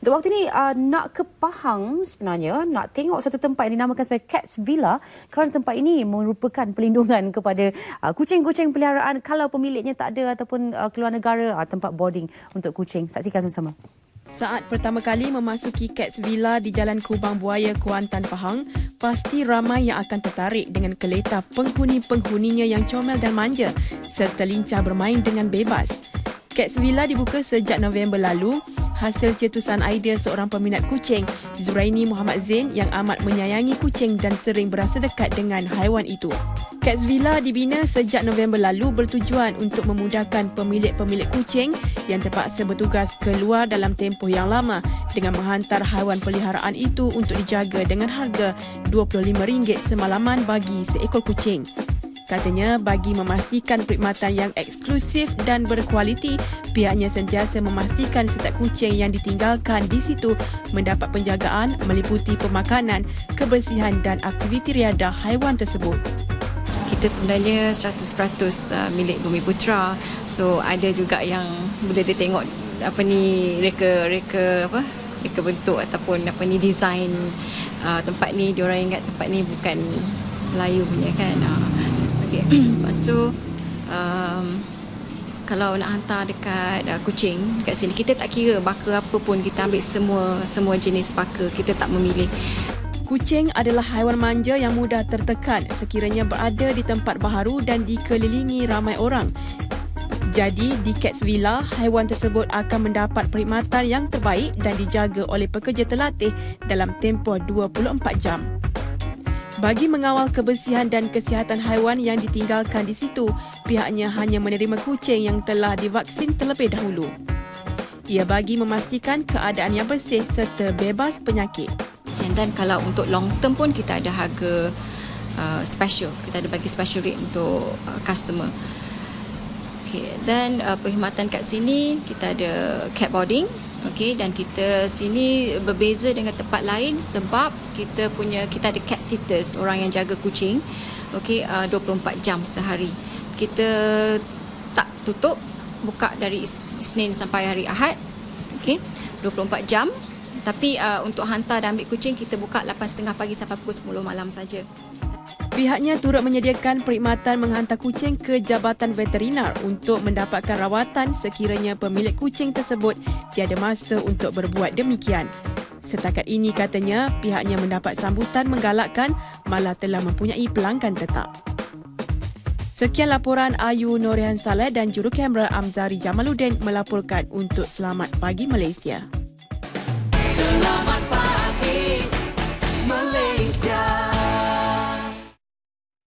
Untuk waktu ni nak ke Pahang sebenarnya, nak tengok satu tempat yang dinamakan sebagai Cats Villa kerana tempat ini merupakan perlindungan kepada kucing-kucing peliharaan kalau pemiliknya tak ada ataupun keluar negara, tempat boarding untuk kucing. Saksikan sama-sama. Saat pertama kali memasuki Cats Villa di Jalan Kubang Buaya, Kuantan, Pahang, pasti ramai yang akan tertarik dengan keleta penghuni-penghuninya yang comel dan manja serta lincah bermain dengan bebas. Cats Villa dibuka sejak November lalu, hasil cetusan idea seorang peminat kucing, Zuraini Muhammad Zain yang amat menyayangi kucing dan sering berasa dekat dengan haiwan itu. Cats Villa dibina sejak November lalu bertujuan untuk memudahkan pemilik-pemilik kucing yang terpaksa bertugas keluar dalam tempoh yang lama dengan menghantar haiwan peliharaan itu untuk dijaga dengan harga RM25 semalaman bagi seekor kucing. Katanya, bagi memastikan perkhidmatan yang eksklusif dan berkualiti, pihaknya sentiasa memastikan setiap kucing yang ditinggalkan di situ mendapat penjagaan meliputi pemakanan, kebersihan dan aktiviti riadah haiwan tersebut. Kita sebenarnya 100% milik Bumiputra. So ada juga yang bila dia tengok reka bentuk ataupun design tempat ni, diorang ingat tempat ni bukan Melayu punya kan. Okay. Lepas tu kalau nak hantar dekat kucing kat sini, kita tak kira baka apa pun, kita ambil semua jenis baka, kita tak memilih. Kucing adalah haiwan manja yang mudah tertekan sekiranya berada di tempat baharu dan dikelilingi ramai orang. Jadi, di Cats Villa, haiwan tersebut akan mendapat perkhidmatan yang terbaik dan dijaga oleh pekerja terlatih dalam tempoh 24 jam. Bagi mengawal kebersihan dan kesihatan haiwan yang ditinggalkan di situ, pihaknya hanya menerima kucing yang telah divaksin terlebih dahulu. Ia bagi memastikan keadaan yang bersih serta bebas penyakit. Dan kalau untuk long term pun kita ada harga special. Kita ada bagi special rate untuk customer. Okay. Dan perkhidmatan kat sini kita ada cat boarding. Okay. Dan kita sini berbeza dengan tempat lain sebab kita ada cat sitters, orang yang jaga kucing. Okay. 24 jam sehari. Kita tak tutup, buka dari Isnin sampai hari Ahad. Okay. 24 jam. Tapi untuk hantar dan ambil kucing, kita buka 8.30 pagi sampai pukul 10 malam saja. Pihaknya turut menyediakan perkhidmatan menghantar kucing ke Jabatan Veterinar untuk mendapatkan rawatan sekiranya pemilik kucing tersebut tiada masa untuk berbuat demikian. Setakat ini katanya, pihaknya mendapat sambutan menggalakkan malah telah mempunyai pelanggan tetap. Sekian laporan Ayu Norehan Saleh dan juru kamera Amzari Jamaluddin melaporkan untuk Selamat Pagi Malaysia. Selamat pagi.